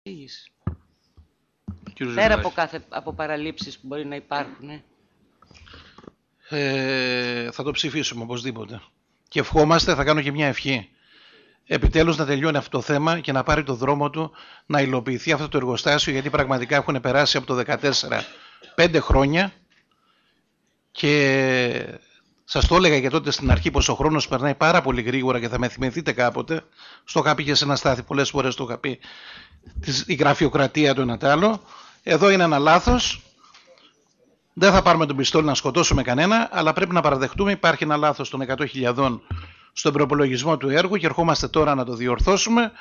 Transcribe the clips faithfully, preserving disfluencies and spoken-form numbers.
εξήγηση. Κύριος Πέρα Ζουλάκη. από, κάθε, από παραλήψεις που μπορεί να υπάρχουν. Ε. Ε, θα το ψηφίσουμε οπωσδήποτε. Και ευχόμαστε, θα κάνω και μια ευχή. Επιτέλους να τελειώνει αυτό το θέμα και να πάρει το δρόμο του, να υλοποιηθεί αυτό το εργοστάσιο, γιατί πραγματικά έχουν περάσει από το δύο χιλιάδες δεκατέσσερα πέντε χρόνια και σας το έλεγα και τότε στην αρχή πως ο χρόνος περνάει πάρα πολύ γρήγορα και θα με θυμηθείτε κάποτε. Στο είχα πει και σε ένα στάθι, πολλές φορές το είχα πει, η γραφειοκρατία του ένα τ' άλλο. Εδώ είναι ένα λάθος. Δεν θα πάρουμε τον πιστόλι να σκοτώσουμε κανένα, αλλά πρέπει να παραδεχτούμε υπάρχει ένα λάθος των εκατό χιλιάδων στον προπολογισμό του έργου και ερχόμαστε τώρα να το διορθώσουμε.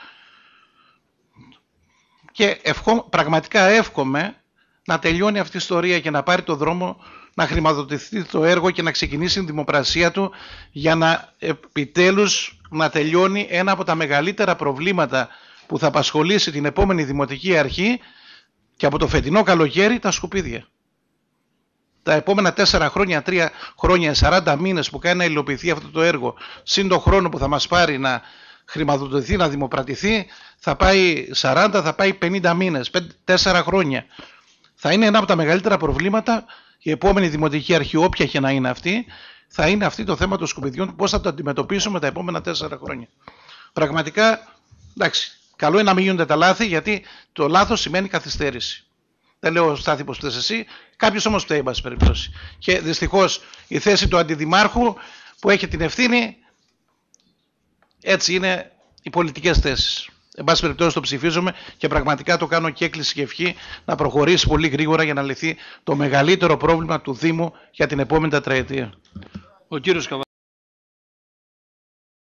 Και ευχό, πραγματικά εύχομαι να τελειώνει αυτή η ιστορία και να πάρει το δρόμο, να χρηματοδοτηθεί το έργο και να ξεκινήσει η δημοπρασία του για να επιτέλους να τελειώνει ένα από τα μεγαλύτερα προβλήματα που θα απασχολήσει την επόμενη δημοτική αρχή και από το φετινό καλοκαίρι, τα σκουπίδια. Τα επόμενα τέσσερα χρόνια, τρία χρόνια, σαράντα μήνες που κάνει να υλοποιηθεί αυτό το έργο, συν το χρόνο που θα μας πάρει να χρηματοδοτηθεί, να δημοπρατηθεί, θα πάει σαράντα, θα πάει πενήντα μήνες, τέσσερα χρόνια. Θα είναι ένα από τα μεγαλύτερα προβλήματα. Η επόμενη δημοτική αρχή, όποια και να είναι αυτή, θα είναι αυτή το θέμα των σκουπιδιών, πώς θα το αντιμετωπίσουμε τα επόμενα τέσσερα χρόνια. Πραγματικά, εντάξει, καλό είναι να μην γίνονται τα λάθη, γιατί το λάθος σημαίνει καθυστέρηση. Δεν λέω Στάθη πως φταίς εσύ, κάποιος όμως φταίει, εν πάση περιπτώσει. Και δυστυχώς η θέση του αντιδημάρχου που έχει την ευθύνη, έτσι είναι οι πολιτικές θέσεις. Εν πάση περιπτώσει το ψηφίζουμε και πραγματικά το κάνω και έκκληση και ευχή να προχωρήσει πολύ γρήγορα για να λυθεί το μεγαλύτερο πρόβλημα του Δήμου για την επόμενη τετραετία. Ο κύριος